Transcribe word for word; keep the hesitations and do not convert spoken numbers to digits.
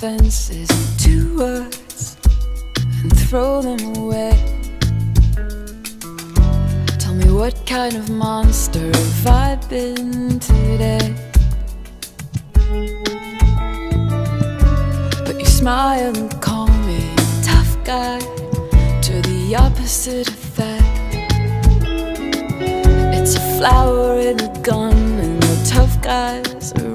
defenses, two words, and throw them away. Tell me, what kind of monster have I been today? But you smile and call me tough guy, to the opposite effect. It's a flower in a gun, and the tough guys are